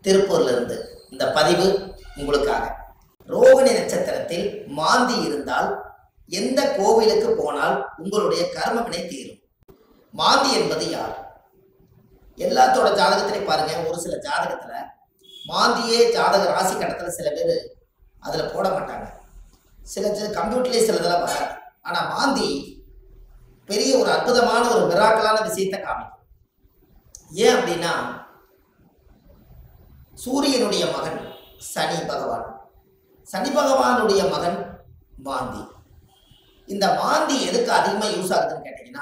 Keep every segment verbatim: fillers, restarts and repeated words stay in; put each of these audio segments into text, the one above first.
திருப்பூர்ல இருந்து இந்த பதிவு உங்களுக்காக. ரோகிணி நட்சத்திரத்தில் மாந்தி இருந்தால் எந்த கோவிலுக்கு போனால் உங்களுடைய கர்மவினை தீரும்? மாந்தி என்பது யார்? எல்லாத்தோட ஜாதகத்திலையும் பாருங்க, ஒரு சில ஜாதகத்துல மாந்தியே ஜாதக ராசி கட்டத்துல சில பேர் அதுல போட மாட்டாங்க, சில கம்ப்யூட்டர்லேயே சிலதெல்லாம் வராது. ஆனா மாந்தி பெரிய ஒரு அற்புதமான ஒரு மிராக்கலான விஷயத்தை காமிக்கும். ஏன் அப்படின்னா, சூரியனுடைய மகன் சனி பகவான், சனி பகவானுடைய மகன் மாந்தி. இந்த மாந்தி எதுக்கு அதிகமாக யூஸ் ஆகுதுன்னு கேட்டீங்கன்னா,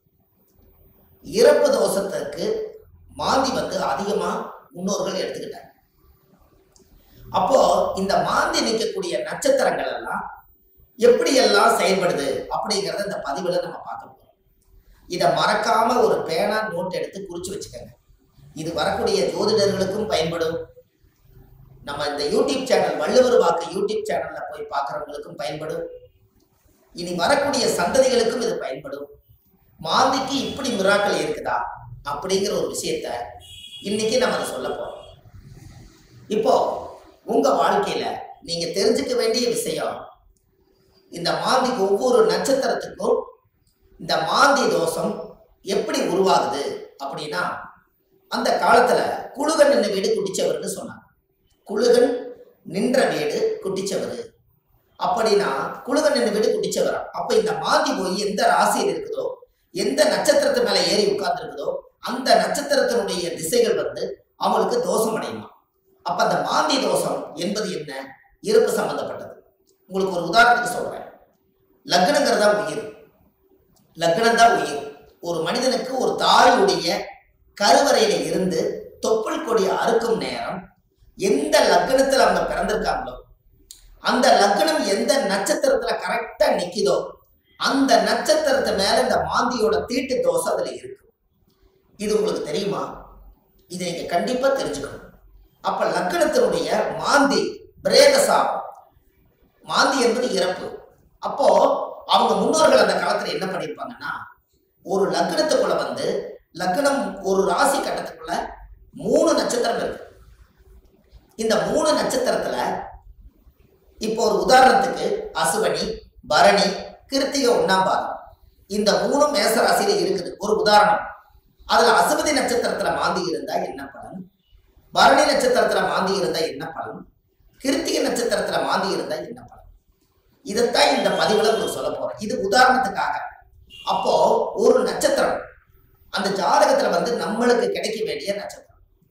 இறப்பு தோஷத்துக்கு மாந்தி வந்து அதிகமா முன்னோர்கள் எடுத்துக்கிட்டாங்க. அப்போ இந்த மாந்தி நிற்கக்கூடிய நட்சத்திரங்கள் எல்லாம் எப்படி எல்லாம் செயல்படுது அப்படிங்கிறத இந்த பதிவுல நம்ம பார்க்க போறோம். இதை மறக்காம ஒரு பேனா நோட் எடுத்து குறிச்சு வச்சுக்கோங்க. இது வரக்கூடிய ஜோதிடர்களுக்கும் பயன்படும், நம்ம இந்த யூடியூப் சேனல் வள்ளுவர் வாக்கு யூடியூப் சேனல்ல போய் பார்க்குறவங்களுக்கும் பயன்படும், இனி வரக்கூடிய சந்ததிகளுக்கும் இது பயன்படும். மாந்திக்கு இப்படி மிராக்கள் இருக்குதா அப்படிங்கிற ஒரு விஷயத்த இன்னைக்கு நம்ம அதை சொல்ல போறோம். இப்போ உங்க வாழ்க்கையில நீங்க தெரிஞ்சுக்க வேண்டிய விஷயம், இந்த மாந்திக்கு ஒவ்வொரு நட்சத்திரத்துக்கும் இந்த மாந்தி தோஷம் எப்படி உருவாகுது அப்படின்னா, அந்த காலத்துல குழுகன் நின்ற வீடு குட்டிச்சவர்னு சொன்னாங்க. குழுகன் நின்ற வீடு குட்டிச்சவர் அப்படின்னா, குழுகன் நின்ற வீடு குட்டிச்சவர். அப்ப இந்த மாந்தி போய் எந்த ராசியில் இருக்குதோ, எந்த நட்சத்திரத்து மேல ஏறி உட்கார்ந்து இருக்குதோ, அந்த நட்சத்திரத்தினுடைய திசைகள் வந்து அவங்களுக்கு தோஷம் அடையுமா. அப்ப அந்த மாந்தி தோஷம் என்பது என்ன? இறப்பு சம்பந்தப்பட்டது. உங்களுக்கு ஒரு உதாரணத்துக்கு சொல்றேன். லக்னங்கிறதா உயிர், லக்னம் தான் உயிர். ஒரு மனிதனுக்கு ஒரு தாயுடைய கருவறையில இருந்து தொப்புள் கொடி அறுக்கும் நேரம் எந்த லக்னத்துல அவங்க பிறந்திருக்காங்களோ, அந்த லக்னம் எந்த நட்சத்திரத்துல கரெக்டா நிக்குதோ, அந்த நட்சத்திரத்தை மேல இந்த மாந்தியோட தீட்டு தோஷம் அதுல இருக்கு. இது உங்களுக்கு தெரியுமா? இதை நீங்க கண்டிப்பா தெரிஞ்சுக்கணும். அப்ப லக்னத்தினுடைய மாந்தி பிரேத சாபம், மாந்தி என்பது இறப்பு. அப்போ அவங்க முன்னோர்கள் அந்த காலத்துல என்ன பண்ணிருப்பாங்கன்னா, ஒரு லக்னத்துக்குள்ள வந்து லக்னம் ஒரு ராசி கட்டத்துக்குள்ள மூணு நட்சத்திரம் இருக்கு. இந்த மூணு நட்சத்திரத்துல இப்போ ஒரு உதாரணத்துக்கு அசுவனி, பரணி, கிருத்திகை, ஒன்னாம் பாதம், இந்த மூணு மேச ராசியில இருக்குது. ஒரு உதாரணம். அதுல அசுவதி நட்சத்திரத்துல மாந்தி இருந்தா என்ன பலன், பரணி நட்சத்திரத்துல மாந்தி இருந்தா என்ன பலன், கிருத்திகை நட்சத்திரத்துல மாந்தி இருந்தா என்ன பலன், இதைத்தான் இந்த பதிவுல உங்களுக்கு சொல்ல போறேன். இது உதாரணத்துக்காக. அப்போ ஒரு நட்சத்திரம் அந்த ஜாதகத்துல வந்து நம்மளுக்கு கிடைக்க வேண்டிய நட்சத்திரம்.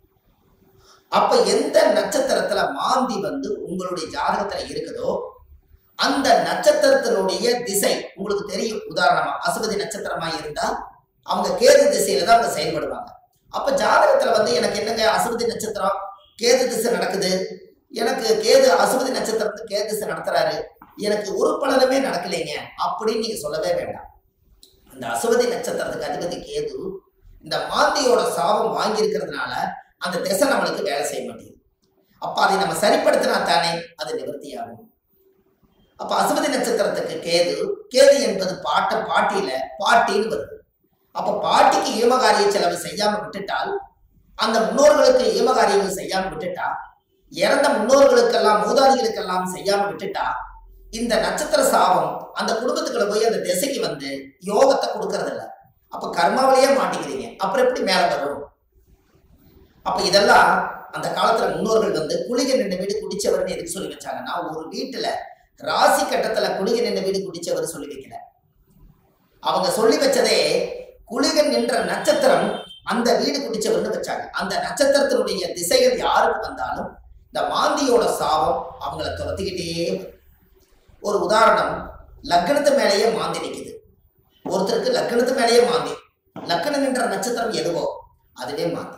அப்ப எந்த நட்சத்திரத்துல மாந்தி வந்து உங்களுடைய ஜாதகத்துல இருக்குதோ, அந்த நட்சத்திரத்தினுடைய திசை உங்களுக்கு தெரியும். உதாரணமா அசுவதி நட்சத்திரமா இருந்தா அவங்க கேது திசையில தான் அவங்க செயல்படுவாங்க. அப்ப ஜாதகத்துல வந்து எனக்கு என்னங்க அசுவதி நட்சத்திரம் கேது திசை நடக்குது, எனக்கு கேது அசுவதி நட்சத்திரத்துக்கு கேது திசை நடத்துறாரு, எனக்கு ஒரு பலனுமே நடக்கலைங்க அப்படின்னு நீங்க சொல்லவே வேண்டாம். அந்த அசுவதி நட்சத்திரத்துக்கு அதிபதி கேது இந்த மாந்தியோட சாபம் வாங்கி இருக்கிறதுனால அந்த திசை நம்மளுக்கு வேலை செய்ய மாட்டேங்குது. அப்ப அதை நம்ம சரிப்படுத்தினா தானே அது நிவர்த்தி ஆகும். அப்ப அசுவதி நட்சத்திரத்துக்கு கேது, கேது என்பது பாட்ட பாட்டியில பாட்டின்னு வருது. அப்ப பாட்டிக்கு ஈமகாரிய செலவு செய்யாம விட்டுட்டால், அந்த முன்னோர்களுக்கு ஈமகாரியங்கள் செய்யாம விட்டுட்டா, இறந்த முன்னோர்களுக்கெல்லாம் மூதாதிகளுக்கெல்லாம் செய்யாம விட்டுட்டா, இந்த நட்சத்திர சாபம் அந்த குடும்பத்துக்குள்ள போய் அந்த திசைக்கு வந்து யோகத்தை கொடுக்கறது இல்லை. அப்ப கர்மாவிலேயே மாட்டிக்கிறீங்க. அப்புறம் எப்படி மேல வரும்? அப்ப இதெல்லாம் அந்த காலத்துல முன்னோர்கள் வந்து குளிகை நின்ற வீடு குடிச்சவர்னு எதுக்கு சொல்லி வச்சாங்கன்னா, ஒரு வீட்டுல ராசி கட்டத்துல குளிகை நின்ற வீடு குடிச்சவர் சொல்லி வைக்கல. அவங்க சொல்லி வச்சதே குளிகன் என்ற நட்சத்திரம் அந்த வீடு குடிச்சவர்னு வச்சாங்க. அந்த நட்சத்திரத்தினுடைய திசைகள் யாருக்கு வந்தாலும் இந்த மாந்தியோட சாபம் அவங்கள துரத்திக்கிட்டே. ஒரு உதாரணம், லக்னத்து மேலேயே மாந்தி நிற்குது. ஒருத்தருக்கு லக்னத்து மேலேயே மாந்தி, லக்னம் என்ற நட்சத்திரம் எதுவோ அதுவே மாந்தி.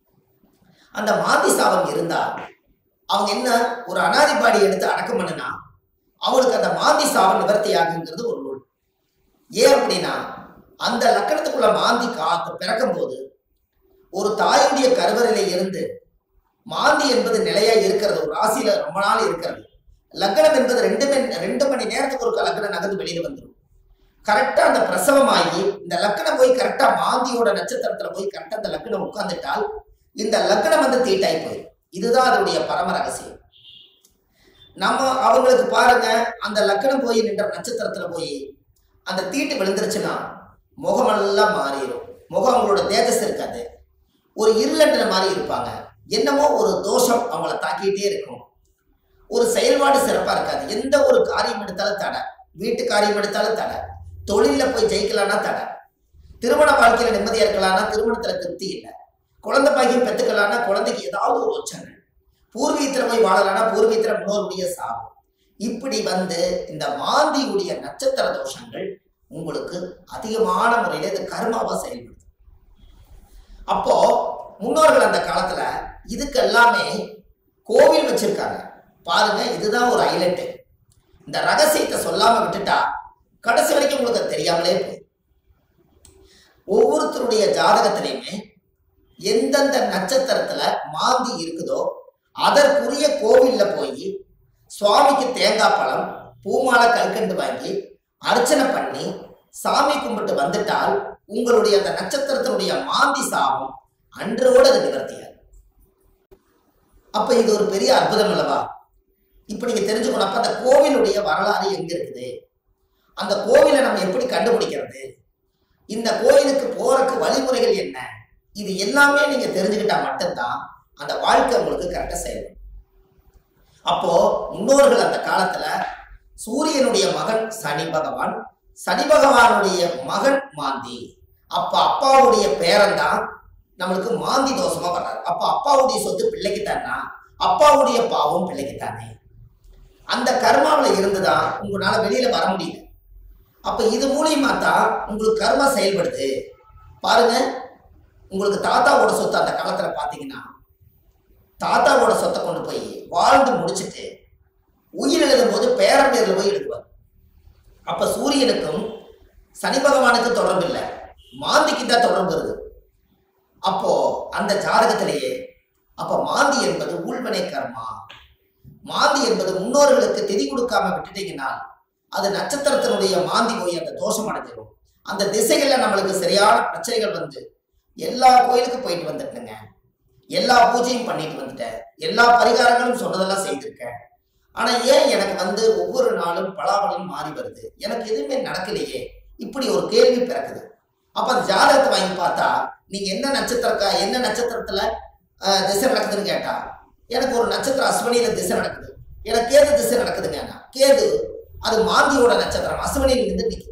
அந்த மாந்தி சாபம் இருந்தா அவங்க என்ன ஒரு அனாதிபாடி எடுத்து அடக்கம் பண்ணுனா அவங்களுக்கு அந்த மாந்தி சாபம் நிவர்த்தி ஆகுங்கிறது ஒரு நூல். ஏன் அப்படின்னா, அந்த லக்கணத்துக்குள்ள மாந்தி காத்து பிறக்கும் போது ஒரு தாயுடைய கருவறையில இருந்து மாந்தி என்பது நிலையா இருக்கிறது, ஒரு ராசியில ரொம்ப நாள் இருக்கிறது. லக்னம் என்பது ரெண்டு மணி ரெண்டு மணி நேரத்துக்கு ஒரு லக்னம் நகர்ந்து வெளியில வந்துடும். கரெக்டா அந்த பிரசவமாகி இந்த லக்னம் போய் கரெக்டா மாந்தியோட நட்சத்திரத்துல போய் கரெக்டா அந்த லக்னம் உட்கார்ந்துட்டால் இந்த லக்னம் வந்து தீட்டாய் போயிடும். இதுதான் அதனுடைய பரம ரகசியம். நம்ம அவங்களுக்கு பாருங்க, அந்த லக்கணம் போய் நின்ற நட்சத்திரத்துல போய் அந்த தீட்டு விழுந்துருச்சுன்னா முகமெல்லாம் மாறிடும். முகம் அவங்களோட தேஜஸ் இருக்காது, ஒரு இருளன்ற மாதிரி இருப்பாங்க. என்னமோ ஒரு தோஷம் அவங்கள தாக்கிட்டே இருக்கும். ஒரு செயல்பாடு சிறப்பா இருக்காது. எந்த ஒரு காரியம் எடுத்தாலும் தடை, வீட்டு காரியம் எடுத்தாலும் தடை, தொழில போய் ஜெயிக்கலாம்னா தடை, திருமண வாழ்க்கையில நிம்மதியா இருக்கலாம்னா திருமணத்துல திருப்தி இல்லை, குழந்தை பாக்கியம் பெற்றுக்கலாம்னா குழந்தைக்கு ஏதாவது ஒரு ஒச்சனை, பூர்வீகத்துல போய் வாழலாம்னா பூர்வீகத்துல முன்னோருடைய சாபம். இப்படி வந்து இந்த மாந்தியுடைய நட்சத்திர தோஷங்கள் உங்களுக்கு அதிகமான முறையில இது கர்மாவா செயல்படுது. அப்போ முன்னோர்கள் அந்த காலத்துல இதுக்கு எல்லாமே கோவில் வச்சிருக்காங்க பாருங்க. இதுதான் ஒரு ஹைலைட். இந்த ரகசியத்தை சொல்லாம விட்டுட்டா கடைசி வரைக்கும் உங்களுக்கு தெரியாமலே போய் ஒவ்வொருத்தருடைய ஜாதகத்திலையுமே எந்தெந்த நட்சத்திரத்துல மாந்தி இருக்குதோ அதற்குரிய கோவில்ல போய் சுவாமிக்கு தேங்காய் பழம் பூமாலை கல்கண்டு வாங்கி அர்ச்சனை பண்ணி சாமி கும்பிட்டு வந்துட்டால் உங்களுடைய அந்த நட்சத்திரத்தினுடைய மாந்தி சாபம் அன்றோடு அது நிவர்த்தியாது. அப்ப இது ஒரு பெரிய அற்புதம் அல்லவா? இப்ப நீங்க தெரிஞ்சுக்கணும். அப்ப அந்த கோவிலுடைய வரலாறு எங்க இருக்குது, அந்த கோவிலை நம்ம எப்படி கண்டுபிடிக்கிறது, இந்த கோயிலுக்கு போறதுக்கு வழிமுறைகள் என்ன, இது எல்லாமே நீங்க தெரிஞ்சுக்கிட்டா மட்டும்தான் அந்த வாழ்க்கை உங்களுக்கு கரெக்டா செயல்படும். அப்போ முன்னோர்கள் அந்த காலத்துல சூரியனுடைய மகன் சனி பகவான், சனி பகவானுடைய மகன் மாந்தி. அப்ப அப்பாவுடைய பேரன் தான் நம்மளுக்கு மாந்தி தோஷமா வர்றாரு. அப்ப அப்பாவுடைய சொத்து பிள்ளைக்குத்தானா, அப்பாவுடைய பாவம் பிள்ளைக்குத்தானே. அந்த கர்மாவில் இருந்துதான் உங்களால வெளியில வர முடியல. அப்ப இது மூலியமா தான் உங்களுக்கு கர்மா செயல்படுது. பாருங்க, உங்களுக்கு தாத்தாவோட சொத்து அந்த காலத்துல பாத்தீங்கன்னா தாத்தாவோட சொத்தை கொண்டு போய் வாழ்ந்து முடிச்சுட்டு உயிர் எழுதும் போது பேரன் பேர்ல போய் எழுதுவார். அப்ப சூரியனுக்கும் சனி பகவானுக்கு தொடர்பு இல்லை, மாந்திக்கு தான் தொடர்பு வருது. அப்போ அந்த ஜாதகத்திலேயே அப்ப மாந்தி என்பது உள்வினை கர்மா. மாந்தி என்பது முன்னோர்களுக்கு திதி கொடுக்காம விட்டுட்டீங்கன்னா அது நட்சத்திரத்தினுடைய மாந்தி போய் அந்த தோஷம் அடைஞ்சிடும். அந்த திசைகள்ல நம்மளுக்கு சரியான பிரச்சனைகள் வந்து எல்லா கோயிலுக்கும் போயிட்டு வந்துட்டுங்க, எல்லா பூஜையும் பண்ணிட்டு வந்துட்டேன், எல்லா பரிகாரங்களும் சொன்னதெல்லாம் செய்திருக்கேன். ஆனா ஏன் எனக்கு வந்து ஒவ்வொரு நாளும் பலாபலம் மாறி வருது, எனக்கு எதுவுமே நடக்கலையே, இப்படி ஒரு கேள்வி பிறக்குது. அப்ப அந்த ஜாதகத்தை வாங்கி பார்த்தா நீங்க என்ன நட்சத்திரக்கா என்ன நட்சத்திரத்துல அஹ் திசை நடக்குதுன்னு கேட்டா எனக்கு ஒரு நட்சத்திரம் அஸ்வினியில திசை நடக்குது, எனக்கு கேது திசை நடக்குதுங்க. கேது அது மாந்தியோட நட்சத்திரம், அஸ்வினியில இருந்து நிற்கும்.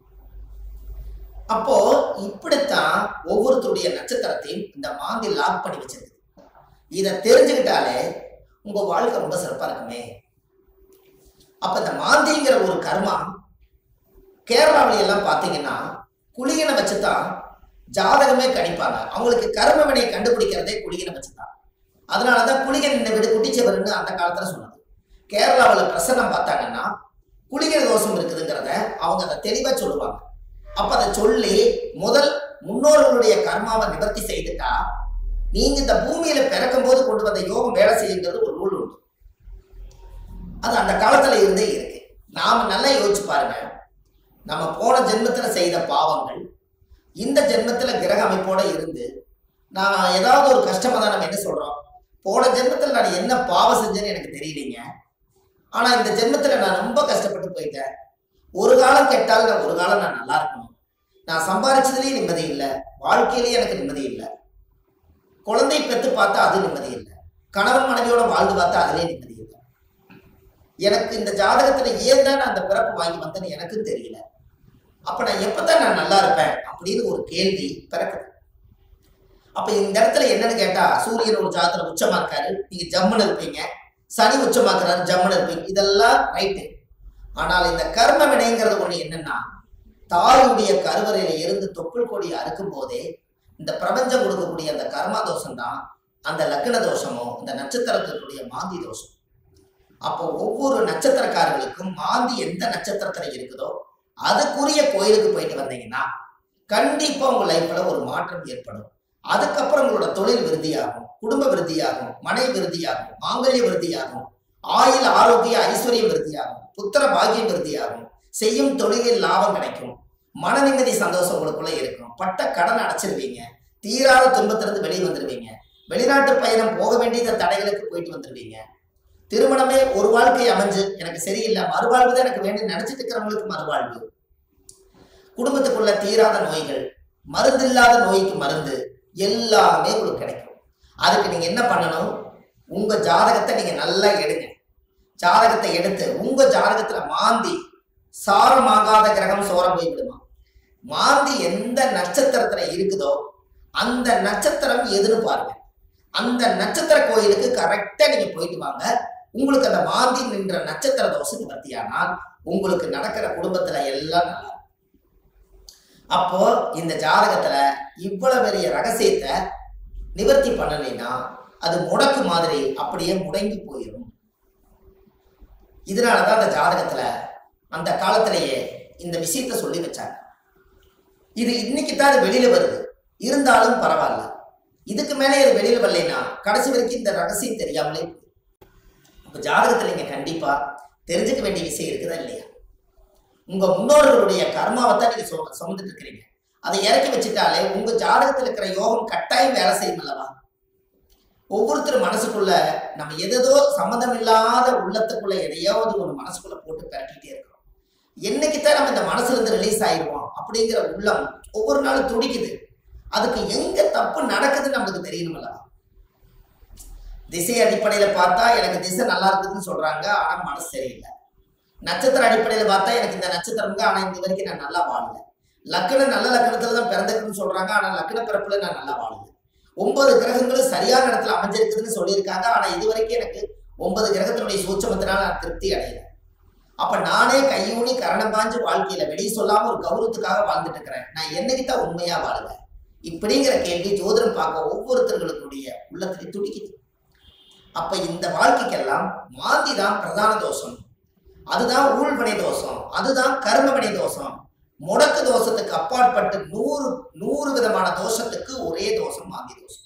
அப்போ இப்படித்தான் ஒவ்வொருத்தருடைய நட்சத்திரத்தையும் இந்த மாந்தி லாக் பண்ணி வச்சிருக்கு. இதை தெரிஞ்சுக்கிட்டாலே உங்க வாழ்க்கை ரொம்ப சிறப்பா இருக்குமே. அப்ப இந்த மாந்திங்கிற ஒரு கர்மா கேரளாவில எல்லாம் பாத்தீங்கன்னா குளிகனை வச்சுதான் ஜாதகமே கணிப்பாங்க. அவங்களுக்கு கர்ம வினையை கண்டுபிடிக்கிறதே குளிகனை வச்சுதான். அதனாலதான் குளிகன் இந்த வீடு குட்டிச்சவர்னு அந்த காலத்துல சொன்னது. கேரளாவில் பிரசன்னம் பார்த்தாங்கன்னா குளிகை தோஷம் இருக்குதுங்கிறத அவங்க அதை தெளிவா சொல்லுவாங்க. அப்ப அதை சொல்லி முதல் முன்னோர்களுடைய கர்மாவை நிவர்த்தி செய்துட்டா நீங்க இந்த பூமியில பிறக்கும் போது கொண்டு வந்த யோகம் வேலை செய்யுங்கிறது ஒரு நூல் உண்டு. அது அந்த காலத்துல இருந்தே இருக்கு. நாம நல்லா யோசிச்சு பாருங்க, நம்ம போன ஜென்மத்துல செய்த பாவங்கள் இந்த ஜென்மத்துல கிரக அமைப்போட இருந்து நான் ஏதாவது ஒரு கஷ்டமா தான் நம்ம என்ன சொல்றோம், போன ஜென்மத்துல நான் என்ன பாவம் செஞ்சேன்னு எனக்கு தெரியலீங்க, ஆனா இந்த ஜென்மத்துல நான் ரொம்ப கஷ்டப்பட்டு போயிட்டேன், ஒரு காலம் கெட்டால் நான் ஒரு காலம் நான் நல்லா இருக்கணும், நான் சம்பாதிச்சதுலயும் நிம்மதி இல்லை, வாழ்க்கையிலேயே எனக்கு நிம்மதி இல்லை, குழந்தை பெற்று பார்த்தா அது நிம்மதி இல்லை, கணவன் மனைவியோட வாழ்ந்து பார்த்தா அதுலேயே நிம்மதி இல்லை, எனக்கு இந்த ஜாதகத்துல ஏன் தான் நான் அந்த பிறப்பு வாங்கி வந்தேன்னு எனக்கும் தெரியல, அப்ப நான் எப்பதான் நான் நல்லா இருப்பேன் அப்படின்னு ஒரு கேள்வி பிறக்குது. அப்ப இந்த இடத்துல என்னன்னு கேட்டா சூரியன் ஒரு ஜாதகத்துல உச்சமா இருக்காரு, நீங்க ஜம்முன்னு இருப்பீங்க, சனி உச்சமாக்குறாரு ஜம்முன்னு இருப்பீங்க, இதெல்லாம் ரைட்டு. ஆனால் இந்த கர்ம வினைங்கிறது ஒண்ணு என்னன்னா தாயுடைய கருவறையில இருந்து தொப்புள் கொடி அறுக்கும் போதே இந்த பிரபஞ்சம் கொடுக்கக்கூடிய அந்த கர்மா தோஷம் தான் அந்த லக்ன தோஷமோ இந்த நட்சத்திரத்தினுடைய மாந்தி தோஷம். அப்போ ஒவ்வொரு நட்சத்திரக்காரர்களுக்கும் மாந்தி எந்த நட்சத்திரத்துல இருக்குதோ அதுக்குரிய கோயிலுக்கு போயிட்டு வந்தீங்கன்னா கண்டிப்பா உங்க லைஃப்ல ஒரு மாற்றம் ஏற்படும். அதுக்கப்புறம் உங்களோட தொழில் விருத்தியாகும், குடும்ப விருத்தியாகும், மனை விருத்தியாகும், மாங்கல்ய விருத்தியாகும், ஆயுள் ஆரோக்கிய ஐஸ்வர்யம் விருத்தியாகும், புத்திர பாக்கியம் விருத்தியாகும், செய்யும் தொழிலில் லாபம் கிடைக்கும், மன நிம்மதி சந்தோஷம் உங்களுக்குள்ள இருக்கும், பட்ட கடன் அடைச்சிருவீங்க, தீராத துன்பத்திலிருந்து வெளியே வந்துருவீங்க, வெளிநாட்டு பயணம் போக வேண்டிய தடைகளுக்கு போயிட்டு வந்துடுவீங்க. திருமணமே ஒரு வாழ்க்கை அமைஞ்சு எனக்கு சரியில்லை, மறுவாழ்வு தான் எனக்கு வேணும் நினைச்சிட்டு இருக்கிறவங்களுக்கு மறுவாழ்வு. குடும்பத்துக்குள்ள தீராத நோய்கள், மருந்து இல்லாத நோய்க்கு மருந்து, எல்லாமே உங்களுக்கு கிடைக்கும். அதுக்கு நீங்க என்ன பண்ணணும்? உங்க ஜாதகத்தை நீங்க நல்லா எடுங்க. ஜாதகத்தை எடுத்து உங்க ஜாதகத்துல மாந்தி சாரமாகாத கிரகம் சோரம் போய் விடுமா. மாந்தி எந்த நட்சத்திரத்துல இருக்குதோ அந்த நட்சத்திரம் எதுன்னு பாருங்க. அந்த நட்சத்திர கோயிலுக்கு கரெக்டா நீங்க போயிட்டு வாங்க. உங்களுக்கு அந்த மாந்தி நின்ற நட்சத்திர தோஷம் நிவர்த்தியானால் உங்களுக்கு நடக்கிற குடும்பத்துல எல்லாம் நல்லா. அப்போ இந்த ஜாதகத்துல இவ்வளவு பெரிய ரகசியத்தை நிவர்த்தி பண்ணலைன்னா அது முடக்கு மாதிரி அப்படியே முடங்கி போயிடும். இதனாலதான் அந்த ஜாதகத்துல அந்த காலத்திலேயே இந்த விஷயத்த சொல்லி வச்சாங்க. இது இன்னைக்கு தான் அது வெளியில வருது, இருந்தாலும் பரவாயில்ல. இதுக்கு மேலே இது வெளியில வரலைன்னா கடைசி வரைக்கும் இந்த ரகசியம் தெரியாமலே. இப்ப ஜாதகத்துல நீங்க கண்டிப்பா தெரிஞ்சுக்க வேண்டிய விஷயம் இருக்குதா இல்லையா? உங்க முன்னோர்களுடைய கர்மாவை தான் நீங்க சுமந்துட்டு இருக்கிறீங்க. அதை இறக்கி வச்சுட்டாலே உங்க ஜாதகத்தில் இருக்கிற யோகம் கட்டாயம் வேலை செய்யும் அல்லவா? ஒவ்வொருத்தரும் மனசுக்குள்ள நம்ம எதோ சம்மந்தம் இல்லாத உள்ளத்துக்குள்ள எதையாவது ஒரு மனசுக்குள்ள போட்டு பரட்டிட்டே இருக்கிறோம். என்னைக்குத்தான் நம்ம இந்த மனசுல இருந்து ரிலீஸ் ஆயிடுவோம் அப்படிங்கிற உள்ளம் ஒவ்வொரு நாளும் துடிக்குது. அதுக்கு எங்க தப்பு நடக்குதுன்னு நமக்கு தெரியணும் அல்லவா? திசை அடிப்படையில பார்த்தா எனக்கு திசை நல்லா இருக்குதுன்னு சொல்றாங்க, ஆனா மனசு சரியில்லை. நட்சத்திர அடிப்படையில பார்த்தா எனக்கு இந்த நட்சத்திரங்க, ஆனா இந்த வரைக்கும் நான் நல்லா வாழல. லக்கணம் நல்ல லக்கணத்துல தான் பிறந்திருக்குன்னு சொல்றாங்க, ஆனா லக்கண பிறப்புல நான் நல்லா வாழல. ஒன்பது கிரகங்களும் சரியான இடத்துல அமைஞ்சிருக்குதுன்னு சொல்லியிருக்காங்க, ஆனா இது வரைக்கும் எனக்கு ஒன்பது கிரகத்தினுடைய சூட்சமத்தினால நான் திருப்தி அடையல. அப்ப நானே கையூனி கரணம் பாஞ்சு வாழ்க்கையில வெளியே சொல்லாம ஒரு கௌரவத்துக்காக வாழ்ந்துட்டு இருக்கிறேன். நான் என்னைக்குத்தான் உண்மையா வாழுவேன்? இப்படிங்கிற கேள்வி ஜோதிடம் பார்க்க ஒவ்வொருத்தர்களுடைய உள்ளத்திலே துடிக்குது. அப்ப இந்த வாழ்க்கைக்கெல்லாம் மாந்தி தான் பிரதான தோஷம். அதுதான் ஊழ்வினை தோஷம், அதுதான் கர்மவினை தோஷம். முடக்கு தோஷத்துக்கு அப்பாற்பட்டு நூறு நூறு விதமான தோஷத்துக்கு ஒரே தோஷம் மாந்தி தோஷம்.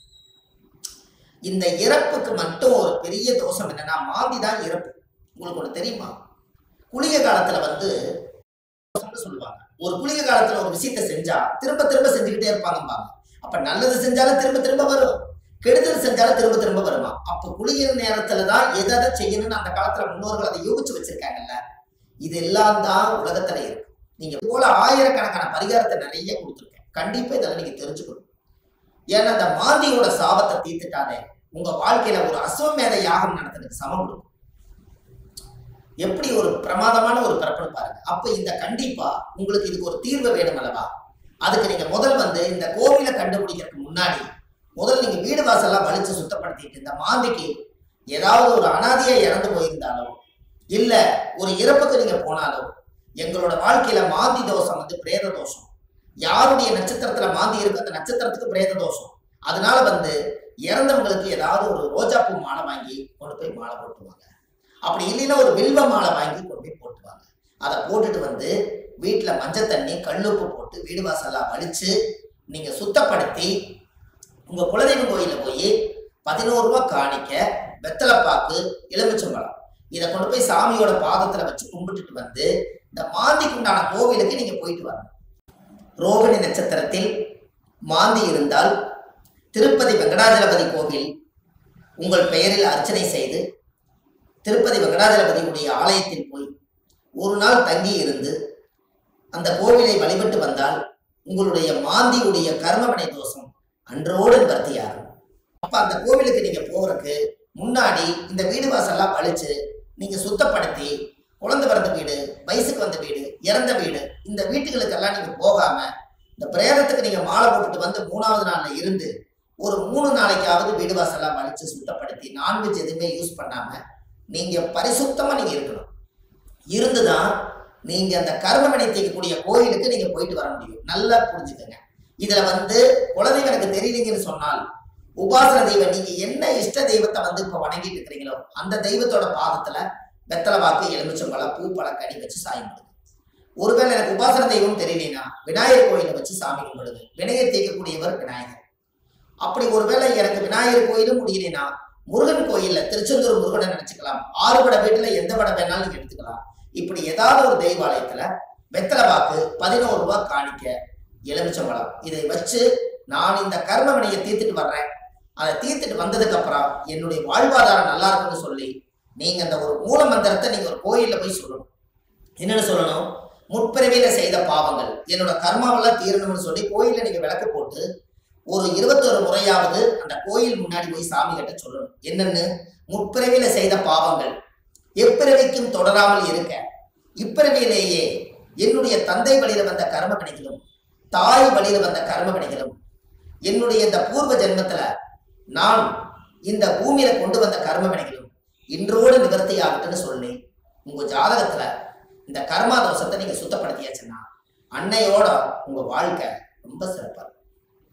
இந்த இறப்புக்கு மட்டும் ஒரு பெரிய தோஷம் என்னன்னா மாந்தி தான் இறப்பு. உங்களுக்கு ஒண்ணு தெரியுமா? குளிகை காலத்துல வந்து சொல்லுவாங்க, ஒரு குளிகை காலத்துல ஒரு விஷயத்தை செஞ்சா திரும்ப திரும்ப செஞ்சுக்கிட்டே இருப்பாங்கம்பாங்க. அப்ப நல்லது செஞ்சாலும் திரும்ப திரும்ப வரும், கெடுதல் செஞ்சாலும் திரும்ப திரும்ப வருமா. அப்ப குளிகிற நேரத்துலதான் எதை எதை செய்யணும்னு அந்த காலத்துல முன்னோர்கள் அதை யோசிச்சு வச்சிருக்காங்கல்ல. இது எல்லாம் தான் உலகத்துல இருக்கு. நீங்க போல ஆயிரக்கணக்கான பரிகாரத்தை நிறைய கொடுத்துருக்கேன். கண்டிப்பா இதெல்லாம் நீங்க தெரிஞ்சுக்கணும். ஏன்னா அந்த மாந்தியோட சாபத்தை தீர்த்துட்டாலே உங்க வாழ்க்கையில ஒரு அஸ்வமேத யாகம் நடத்துறதுக்கு சமம் கொடுக்கும். எப்படி ஒரு பிரமாதமான ஒரு பிறப்புன்னு பாருங்க. அப்ப இந்த கண்டிப்பா உங்களுக்கு இதுக்கு ஒரு தீர்வு வேணும் அல்லவா? அதுக்கு நீங்க முதல் வந்து இந்த கோவிலை கண்டுபிடிக்கிறதுக்கு முன்னாடி முதல் நீங்க வீடு வாசல்லாம் வலிச்சு சுத்தப்படுத்திட்டு, இந்த மாந்திக்கு ஏதாவது ஒரு அனாதையா இறந்து போயிருந்தாலோ இல்ல ஒரு இறப்புக்கு நீங்க போனாலோ, எங்களோட வாழ்க்கையில மாந்தி தோஷம் வந்து பிரேத தோஷம். யாருடைய நட்சத்திரத்துல மாந்தி இருக்கு அந்த நட்சத்திரத்துக்கு பிரேத தோஷம். அதனால வந்து இறந்தவங்களுக்கு ஏதாவது ஒரு ரோஜாப்பூ மாலை வாங்கி கொண்டு போய் மாலை போட்டுவாங்க. அப்படி இல்லைன்னா ஒரு வில்வ மாலை வாங்கி கொண்டு போய் போட்டுவாங்க. அதை போட்டுட்டு வந்து வீட்டுல மஞ்சள் தண்ணி கல்லுப்பு போட்டு வீடு வாசல்லாம் வலிச்சு நீங்க சுத்தப்படுத்தி உங்க குலதெய்வ கோயில போய் பதினோரு ரூபாய் காணிக்க, வெத்தலைப்பாக்கு, எலுமிச்சம்பழம் இதை கொண்டு போய் சாமியோட பாதத்துல வச்சு கும்பிட்டுட்டு வந்து இந்த மாந்திக்கு உண்டான கோவிலுக்கு நீங்க போயிட்டு வரணும். ரோகிணி நட்சத்திரத்தில் மாந்தி இருந்தால் திருப்பதி வெங்கடாஜலபதி கோவில் உங்கள் பெயரில் அர்ச்சனை செய்து திருப்பதி வெங்கடாஜலபதியுடைய ஆலயத்தில் போய் ஒரு நாள் தங்கி இருந்து அந்த கோவிலை வழிபட்டு வந்தால் உங்களுடைய மாந்தியுடைய கர்மவினை தோஷம் அன்றோடு நிவர்த்தியாகும். அப்ப அந்த கோவிலுக்கு நீங்க போறதுக்கு முன்னாடி இந்த வீடு வாசல்லாம் வலிச்சு நீங்க சுத்தப்படுத்தி, குழந்தை பிறந்த வீடு, வயசுக்கு வந்த வீடு, இறந்த வீடு, இந்த வீட்டுகளுக்கெல்லாம் நீங்க போகாம இந்த பிரேதத்துக்கு நீங்க மாலை போட்டுட்டு வந்து மூணாவது நாள்ல இருந்து ஒரு மூணு நாளைக்காவது வீடு வாசல்லாம் வலிச்சு சுத்தப்படுத்தி நான்வெஜ் எதுவுமே யூஸ் பண்ணாம நீங்க பரிசுத்தமா நீங்க இருக்கணும். இருந்துதான் நீங்க அந்த கர்மவினை தீர்க்கக்கூடிய கோயிலுக்கு நீங்க போயிட்டு வர முடியும். நல்லா புரிஞ்சுக்கங்க. இதுல வந்து குலதெய்வம் எனக்கு தெரியலீங்கன்னு சொன்னால் உபாசன தெய்வம் நீங்க என்ன இஷ்ட தெய்வத்தை வந்து இப்ப வணங்கிட்டு இருக்கிறீங்களோ அந்த தெய்வத்தோட பாதத்துல வெத்தலை வாக்கு, எலுமிச்சம்பழம், பூ, பழம், கனி வச்சு சாமி கும்பிடுங்க. ஒருவேளை எனக்கு உபாசன தெய்வம் தெரியலனா விநாயகர் கோயிலை வச்சு சாமி கும்பிடுங்க. வினையை தீர்க்கக்கூடியவர் விநாயகர். அப்படி ஒருவேளை எனக்கு விநாயகர் கோயிலும் முடியலனா முருகன் கோயில்ல திருச்செந்தூர் முருகனை நினைச்சுக்கலாம். ஆறு பட வீட்டுல எந்த படம் வேணாலும் நீங்க எடுத்துக்கலாம். இப்படி ஏதாவது ஒரு தெய்வாலயத்துல வெத்தலை வாக்கு, பதினோரு ரூபாய் காணிக்க, எலுமிச்சம்பழம் இதை வச்சு நான் இந்த கர்ம வினையை தீர்த்துட்டு வர்றேன், அதை தீர்த்துட்டு வந்ததுக்கு அப்புறம் என்னுடைய வாழ்வாதாரம் நல்லா இருக்குன்னு சொல்லி நீங்க அந்த ஒரு மூல மந்திரத்தை நீங்க ஒரு கோயில்ல போய் சொல்லணும். என்னன்னு சொல்லணும்? முற்பிறவியில செய்த பாவங்கள் என்னோட கர்மாவெல்லாம் தீரணும்னு சொல்லி கோயில்ல நீங்க விளக்கு போட்டு ஒரு இருபத்தொரு முறையாவது அந்த கோயில் முன்னாடி போய் சாமி கிட்ட சொல்லணும். என்னன்னு? முற்பிறவியில செய்த பாவங்கள் எப்பிறவிக்கும் தொடராமல் இருக்க இப்பிறவியிலேயே என்னுடைய தந்தை வழியில வந்த கர்ம கணிகளும் தாய் வழியில வந்த கர்ம கணிகளும் என்னுடைய இந்த பூர்வ ஜென்மத்துல நான் இந்த பூமியில கொண்டு வந்த கர்ம கணிகளும் இன்றோடு நிவர்த்தி ஆகட்டுன்னு சொல்லி உங்க ஜாதகத்துல இந்த கர்மா தோஷத்தை நீங்க சுத்தப்படுத்தியாச்சுன்னா அன்னையோட உங்க வாழ்க்கை ரொம்ப சிறப்பா இருக்கும்.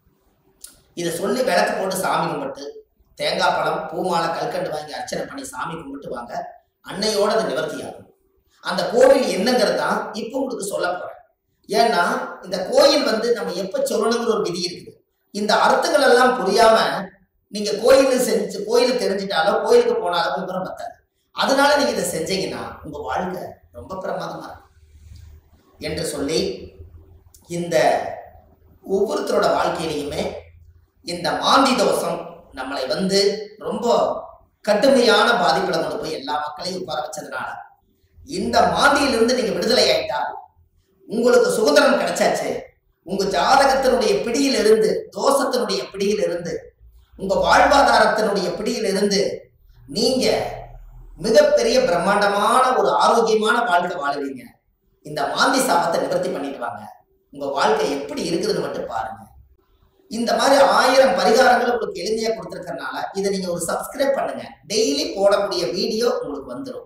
இதை சொல்லி விளக்கு போட்டு சாமி கும்பிட்டு தேங்காய் பழம் பூமாலை கல்கண்டு வாங்கி அர்ச்சனை பண்ணி சாமி கும்பிட்டு வாங்க. அன்னையோட அது நிவர்த்தி ஆகும். அந்த கோவில் என்னங்கிறது தான் இப்போ உங்களுக்கு சொல்ல போறேன். ஏன்னா இந்த கோயில் வந்து நம்ம எப்ப சொல்லணுங்கிற ஒரு விதி இருக்குது. இந்த அர்த்தங்கள் எல்லாம் புரியாம நீங்க கோயில் செஞ்சு கோயிலுக்கு தெரிஞ்சிட்டாலோ கோயிலுக்கு போனாலோ விவரம் பத்தாது. அதனால நீங்க இதை செஞ்சீங்கன்னா உங்க வாழ்க்கை ரொம்ப பிரமாதமா இருக்கும் என்று சொல்லி இந்த ஒவ்வொருத்தரோட வாழ்க்கையிலையுமே இந்த மாந்தி தோஷம் நம்மளை வந்து ரொம்ப கடுமையான பாதிப்புல கொண்டு போய் எல்லா மக்களையும் உட்கார வச்சதுனால இந்த மாந்தியிலிருந்து நீங்க விடுதலை ஆயிட்டால் உங்களுக்கு சுதந்திரம் கிடைச்சாச்சு. உங்க ஜாதகத்தினுடைய பிடியிலிருந்து தோஷத்தினுடைய பிடியிலிருந்து உங்க வாழ்வாதாரத்தினுடைய பிடியிலிருந்து நீங்க மிகப்பெரிய பிரம்மாண்டமான ஒரு ஆரோக்கியமான வாழ்க்கை வாழுவீங்க. இந்த மாந்தி சாபத்தை நிவர்த்தி பண்ணிட்டு வாங்க. உங்க வாழ்க்கை எப்படி இருக்குதுன்னு மட்டும் பாருங்க. இந்த மாதிரி ஆயிரம் பரிகாரங்கள் உங்களுக்கு எளிமையா கொடுத்துருக்கறனால இதை நீங்க ஒரு சப்ஸ்கிரைப் பண்ணுங்க. டெய்லி போடக்கூடிய வீடியோ உங்களுக்கு வந்துடும்.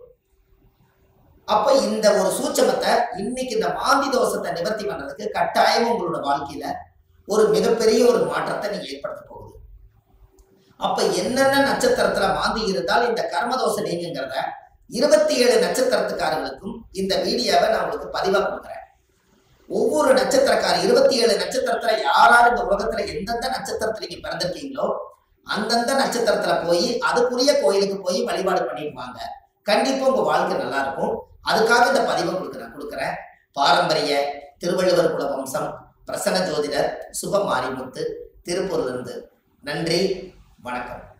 அப்ப இந்த ஒரு சூட்சமத்தை இன்னைக்கு இந்த மாந்தி தோஷத்தை நிவர்த்தி பண்றதுக்கு கட்டாயம் உங்களோட வாழ்க்கையில ஒரு மிகப்பெரிய ஒரு மாற்றத்தை நீங்க ஏற்படுத்த போகுது. அப்ப என்னென்ன நட்சத்திரத்துல மாந்தி இருந்தால் இந்த கர்மதோஷம் நீங்கிறத இருபத்தி ஏழு நட்சத்திரத்துக்காரர்களுக்கும் இந்த வீடியோவை நான் உங்களுக்கு பதிவா கொடுக்குறேன். ஒவ்வொரு நட்சத்திரக்கார இருபத்தி ஏழு நட்சத்திரத்துல யாராரு இந்த உலகத்துல எந்தெந்த நட்சத்திரத்துல நீங்க பிறந்திருக்கீங்களோ அந்தந்த நட்சத்திரத்துல போய் அதுக்குரிய கோயிலுக்கு போய் வழிபாடு பண்ணிட்டு வாங்க. கண்டிப்பா உங்க வாழ்க்கை நல்லா இருக்கும். அதுக்காக இந்த பதிவை கொடுக்குறேன் கொடுக்குறேன் பாரம்பரிய திருவள்ளுவர் குல வம்சம் பிரசன்ன ஜோதிடர் சுப மாரிமுத்து திருப்பூர்ல இருந்து. நன்றி, வணக்கம்.